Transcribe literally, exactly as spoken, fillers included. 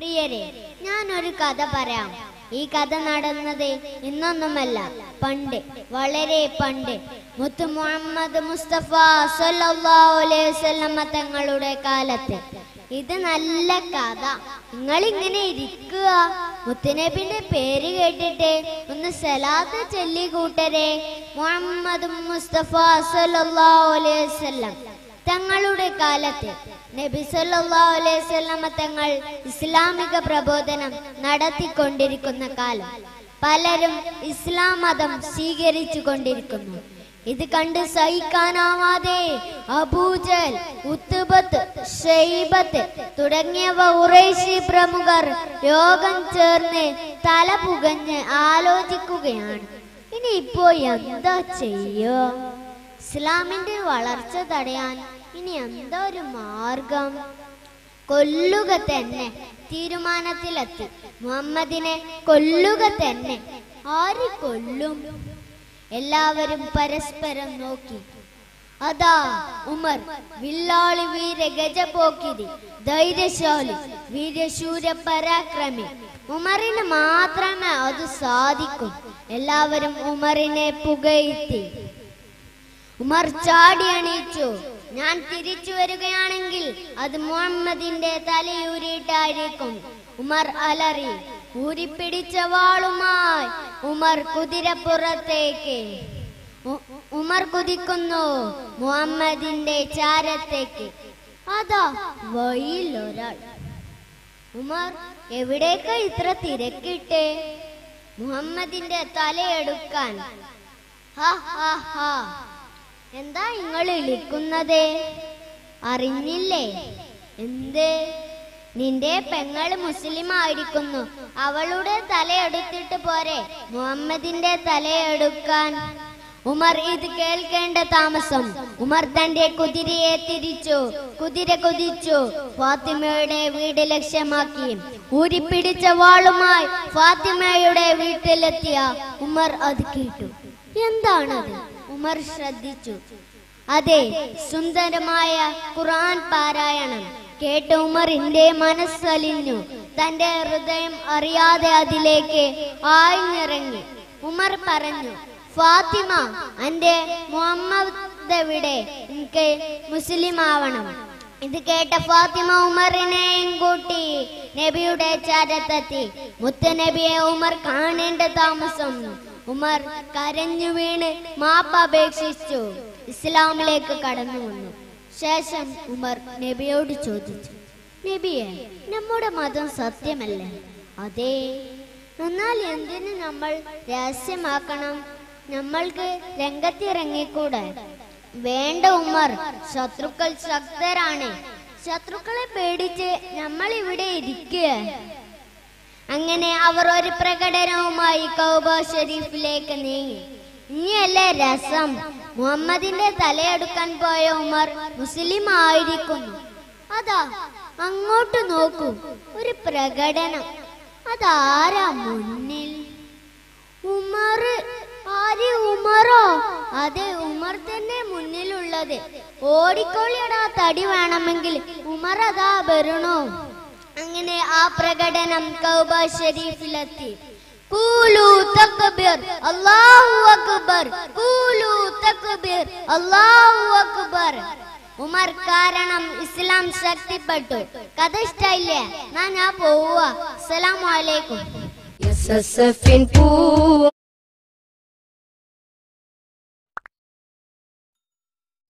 പ്രിയരെ, ഞാനൊരു കഥ പറയാം. ഈ കഥ നടന്നത് ഇന്നൊന്നുമല്ല, പണ്ട്, വളരെ പണ്ട്, മുത്തു മുഹമ്മദ് മുസ്തഫ സല്ലല്ലാഹു അലൈഹി വസല്ലം തങ്ങളുടെ കാലത്ത്. ഇത് നല്ല കഥ. നിങ്ങൾ ഇങ്ങനെ ഇരിക്കുക, മുത്തുനബിന്റെ പേര് കേട്ടിട്ട് ഒന്ന് സലാത്ത് ചൊല്ലി കൂട്ടരെ. മുഹമ്മദ് മുസ്തഫ സല്ലല്ലാഹു അലൈഹി വസല്ലം തങ്ങളുടെ കാലത്ത് നബി സല്ലല്ലാഹു അലൈഹി വസല്ലം തങ്ങൾ ഇസ്ലാമിക പ്രബോധനം നടത്തിക്കൊണ്ടിരിക്കുന്ന കാലം. പലരും ഇസ്ലാം മതം സ്വീകരിച്ചു കൊണ്ടിരിക്കുന്നു. ഇത് കണ്ട് സഹിക്കാനാവാതെ അബൂജഹൽ, ഉത്ബത്ത്, ശൈബത്ത് തുടങ്ങിയവ ഖുറൈശി പ്രമുഖർ യോഗം ചേർന്ന് തല പുകഞ്ഞ് ആലോചിക്കുകയാണ്. ഇനി ഇപ്പോ എന്താ ചെയ്യോ? ഇസ്ലാമിന്റെ വളർച്ച തടയാൻ ഇനി എന്താ ഒരു മാർഗം? കൊല്ലുക തന്നെ തീരുമാനത്തിലെത്തി. മുഹമ്മദിനെ കൊല്ലുക തന്നെ. ആര് കൊല്ലും? എല്ലാവരും പരസ്പരം നോക്കി. അതാ ഉമർ, വില്ലാളി വീര ഗജപോക്കിരി, ധൈര്യശാലി, വീരശൂര പരാക്രമി. ഉമറിന് മാത്രമേ അത് സാധിക്കൂ. എല്ലാവരും ഉമറിനെ പുകഴ്ത്തി. ഉമർ ചാടി എണീച്ചു. ഞാൻ തിരിച്ചു വരികയാണെങ്കിൽ അത് മുഹമ്മദിന്റെ തലയൂരിട്ടായിരിക്കും. ഉമർ അലറി. ഊരിപ്പിടിച്ച വാളുമായി ഉമർ കുതിരപ്പുറത്തേക്ക്. ഉമർ കുതിക്കുന്നു മുഹമ്മദിന്റെ ചാരത്തേക്ക്. അതാ വഴിയിൽ ഒരാൾ. ഉമർ, എവിടേക്കാ ഇത്ര തിരക്കിട്ട്? മുഹമ്മദിന്റെ തലയെടുക്കാൻ. ഹാ ഹാ ഹാ, എന്താ നിങ്ങൾ ഇളിക്കുന്നത്? അറിഞ്ഞില്ലേ? എന്ത്? നിന്റെ പെങ്ങള് മുസ്ലിം ആയിരിക്കുന്നു, അവളുടെ തലയെടുത്തിട്ട് പോരെ മുഹമ്മദിന്റെ തലയെടുക്കാൻ? ഉമർ ഇത് കേൾക്കേണ്ട താമസം. ഉമർ തന്റെ കുതിരയെ തിരിച്ചു. കുതിര കുതിച്ചു ഫാത്തിമയുടെ വീട് ലക്ഷ്യമാക്കി. ഊരിപ്പിടിച്ച വാളുമായി ഫാത്തിമയുടെ വീട്ടിലെത്തിയ ഉമർ അത് കേട്ടു. എന്താണത്? ഉമർ ശ്രദ്ധിച്ചു. അതെ, സുന്ദരമായ ഖുർആൻ പാരായണം കേട്ട് ഉമറിന്റെ മനസ്സലിഞ്ഞു. തന്റെ ഹൃദയം അറിയാതെ അതിലേക്ക് ആഴ്ന്നിറങ്ങി. ഉമർ പറഞ്ഞു, ഫാത്തിമ, എന്റെ മുഹമ്മദ് എവിടെ? എനിക്ക് മുസ്ലിം ആവണം. ഇത് കേട്ട ഫാത്തിമ ഉമറിനെയും കൂട്ടി നബിയുടെ ചാരത്തെത്തി. മുത്തുനബിയെ ഉമർ കാണേണ്ട താമസം. ഉമർ കരഞ്ഞു വീണ് മാപ്പപേക്ഷിച്ചു. ഇസ്ലാമിലേക്ക് കടന്നു വന്നു. ശേഷം ഉമർ നബിയോട് ചോദിച്ചു, നബിയെ, നമ്മുടെ മതം സത്യമല്ലേ? അതെ. എന്നാൽ എന്തിനു നമ്മൾ രഹസ്യമാക്കണം? നമ്മൾക്ക് രംഗത്തിറങ്ങിക്കൂടെ? വേണ്ട ഉമർ, ശത്രുക്കൾ ശക്തരാണ്. ശത്രുക്കളെ പേടിച്ച് നമ്മൾ ഇവിടെ ഇരിക്കുക. അങ്ങനെ അവർ ഒരു പ്രകടനവുമായി കഅബ ഷരീഫിലേക്ക് നീങ്ങി. ഇനിയല്ലേ രസം? മുഹമ്മദിന്റെ തലയെടുക്കാൻ പോയ ഉമർ മുസ്ലിം ആയിരിക്കുന്നു. അതാ അങ്ങോട്ട് നോക്കൂ, ഒരു പ്രകടനം. അതാരാ മുന്നിൽ? ഉമർ. ആര്? ഉമറോ? അതെ, ഉമർ തന്നെ മുന്നിലുള്ളത്. ഓടിക്കോളിയടാ, തടി വേണമെങ്കിൽ. ഉമർ അതാ വരണോ. അങ്ങനെ ആ പ്രകടനം കഅബ ഷരീഫിലെത്തി. ഖൂലു തക്ബീർ, അല്ലാഹു അക്ബർ, ഖൂലു തക്ബീർ, അല്ലാഹു അക്ബർ. ഉമർ കാരണം ഇസ്ലാം ശക്തിപ്പെട്ടു. കഥ ഇഷ്ടമായില്ലേ? ഞാൻ പോവുക. അസ്സലാമു അലൈക്കും.